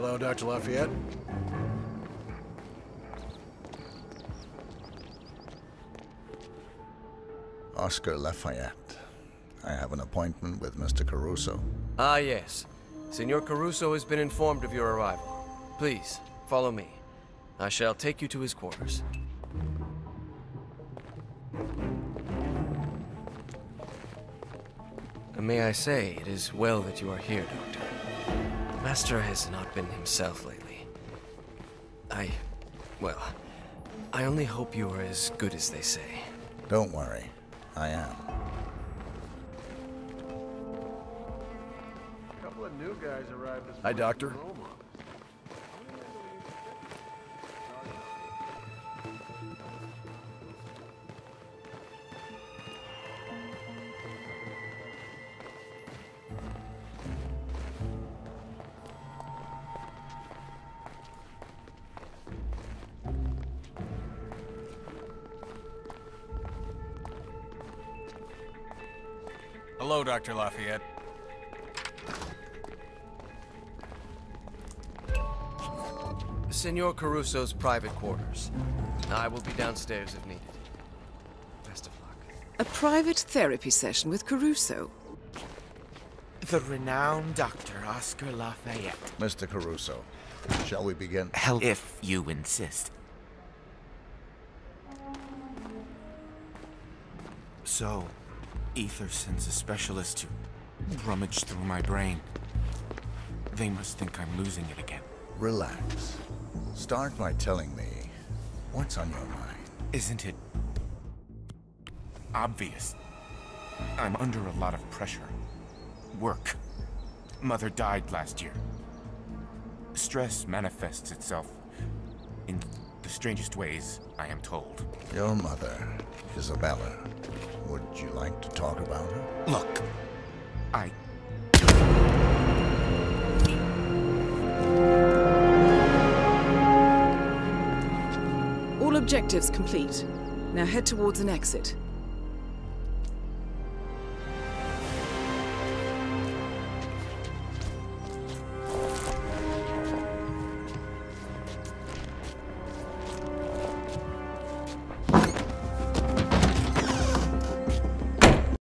Hello, Dr. Lafayette. Oscar Lafayette. I have an appointment with Mr. Caruso. Ah, yes. Senor Caruso has been informed of your arrival. Please, follow me. I shall take you to his quarters. May I say, it is well that you are here, Doctor. The Master has not been himself lately. Well, I only hope you are as good as they say. Don't worry, I am. A couple of new guys arrived this morning. Hi, Doctor. from Roma. Hello, Dr. Lafayette. Senor Caruso's private quarters. I will be downstairs if needed. Best of luck. A private therapy session with Caruso. The renowned Dr. Oscar Lafayette. Mr. Caruso, shall we begin? Hell, if you insist. So, Ether sends a specialist to rummage through my brain. They must think I'm losing it again. Relax. Start by telling me what's on your mind. Isn't it obvious? I'm under a lot of pressure. Work. Mother died last year. Stress manifests itself in the strangest ways, I am told. Your mother, Isabella. Would you like to talk about her? Look, All objectives complete. Now head towards an exit.